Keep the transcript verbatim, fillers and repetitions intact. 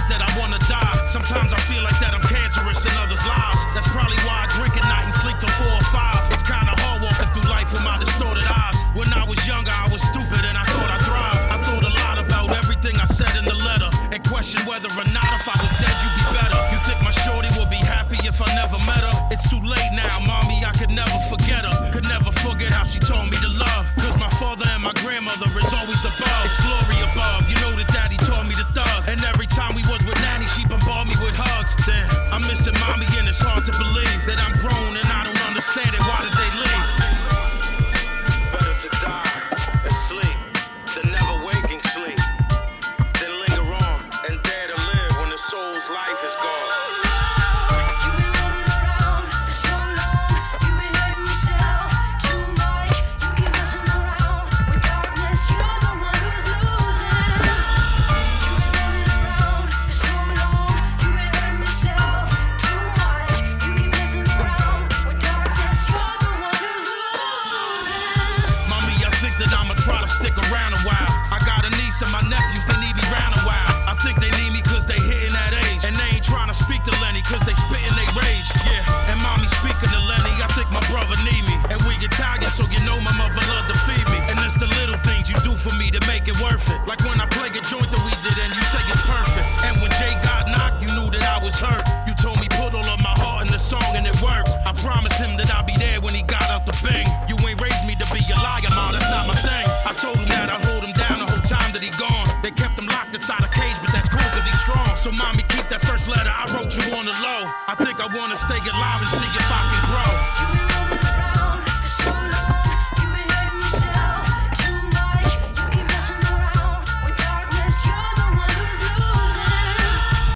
that I wanna die. Sometimes I feel like that I'm cancerous in others' lives. That's probably why I drink at night and sleep till four or five. It's kinda hard walking through life with my distorted eyes. When I was younger, I was stupid and I thought I'd thrive. I thought a lot about everything I said in the letter and questioned whether or not if I was dead, you'd be better. You think my shorty would be happy if I never met her? It's too late now, mommy, I could never forget her. Could never forget how she taught me to love. Cause my father and my grandmother is always above. It's glory above, you know that daddy taught me to thug. And every time we was with nanny, she bombarded me with hugs. Damn, I'm missing mommy and it's hard to believe that I'm grown and I don't understand it. Why did they leave? Better to die and sleep than never waking sleep. Then linger on and dare to live when the soul's life is gone. Stick around a while. I got a niece and my nephews, they need me round a while. I think they need me cause they hitting that age. And they ain't trying to speak to Lenny cause they spitting they rage. Yeah, and mommy speaking to Lenny, I think my brother need me. And we Italian, so you know my mother love to feed me. And it's the little things you do for me to make it worth it. Like when I play a joint that we did and you say it's perfect. And when Jay got knocked, you knew that I was hurt. You told me put all of my heart in the song and it worked. I promised him that I'd be there when he got out the bang. You ain't raised me to be a liar, ma, that's not my thing. I told him that I'd hold him down the whole time that he gone. They kept him locked inside a cage, but that's cool cause he's strong. So mommy, keep that first letter I wrote you on the low. I think I wanna stay alive and see if I can grow.